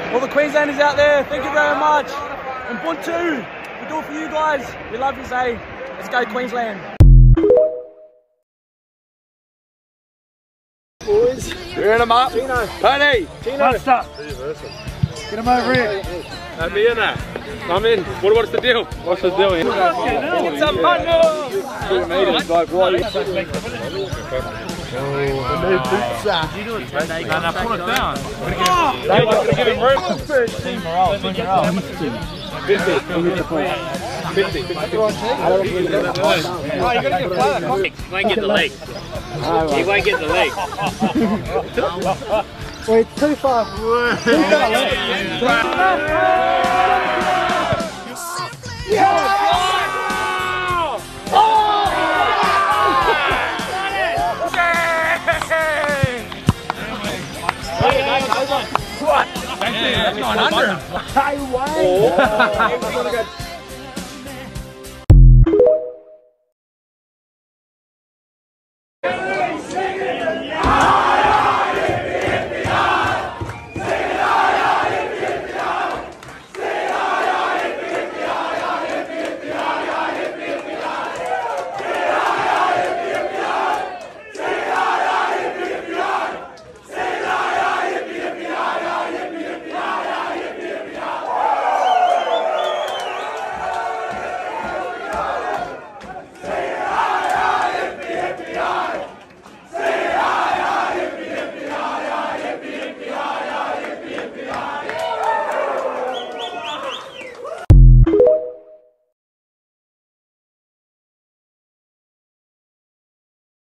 All the Queenslanders out there, thank you very much. And Buntu, we do it for you guys. We love you, Zay. Let's go Queensland. Boys, we're in them up. Tino. Tony. Tino. What's up? Get him over here. Let me in there. I'm in. What's the deal? What's the deal? Get some fun. The new pizza. You do it 10 days. No, put it down. They want to give him room. Team morale. 50. 50. 50. Oh, you got to get flat. He won't get the leg. He won't get the leg. Wait, too far. What? That's 900. Highway.